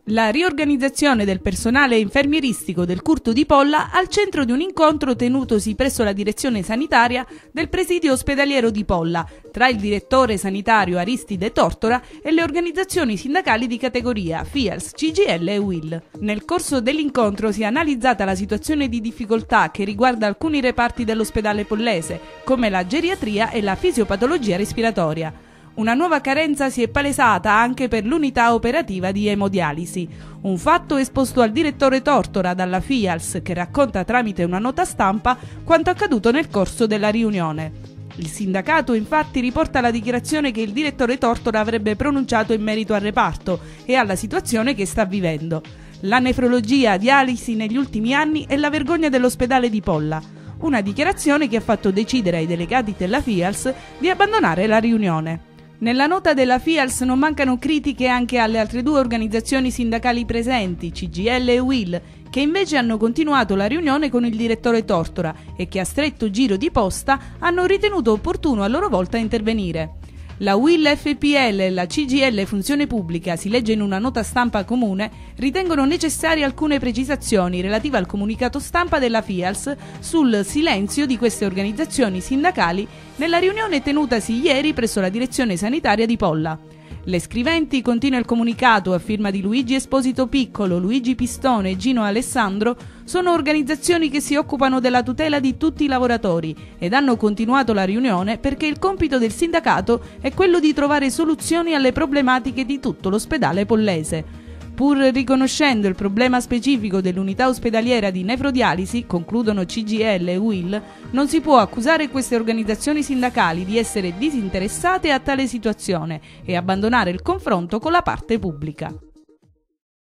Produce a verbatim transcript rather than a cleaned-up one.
La riorganizzazione del personale infermieristico del Curto di Polla al centro di un incontro tenutosi presso la direzione sanitaria del presidio ospedaliero di Polla, tra il direttore sanitario Aristide Tortora e le organizzazioni sindacali di categoria F I A L S, C G I L e U I L. Nel corso dell'incontro si è analizzata la situazione di difficoltà che riguarda alcuni reparti dell'ospedale pollese, come la geriatria e la fisiopatologia respiratoria. Una nuova carenza si è palesata anche per l'unità operativa di emodialisi, un fatto esposto al direttore Tortora dalla F I A L S, che racconta tramite una nota stampa quanto accaduto nel corso della riunione. Il sindacato infatti riporta la dichiarazione che il direttore Tortora avrebbe pronunciato in merito al reparto e alla situazione che sta vivendo. La nefrologia a dialisi negli ultimi anni è la vergogna dell'ospedale di Polla, una dichiarazione che ha fatto decidere ai delegati della F I A L S di abbandonare la riunione. Nella nota della F I A L S non mancano critiche anche alle altre due organizzazioni sindacali presenti, C G I L e U I L, che invece hanno continuato la riunione con il direttore Tortora e che a stretto giro di posta hanno ritenuto opportuno a loro volta intervenire. La U I L F P L e la C G I L Funzione Pubblica, si legge in una nota stampa comune, ritengono necessarie alcune precisazioni relative al comunicato stampa della F I A L S sul silenzio di queste organizzazioni sindacali nella riunione tenutasi ieri presso la direzione sanitaria di Polla. Le scriventi, continua il comunicato a firma di Luigi Esposito Piccolo, Luigi Pistone e Gino Alessandro, sono organizzazioni che si occupano della tutela di tutti i lavoratori ed hanno continuato la riunione perché il compito del sindacato è quello di trovare soluzioni alle problematiche di tutto l'ospedale pollese. Pur riconoscendo il problema specifico dell'unità ospedaliera di nefrodialisi, concludono C G I L e U I L, non si può accusare queste organizzazioni sindacali di essere disinteressate a tale situazione e abbandonare il confronto con la parte pubblica.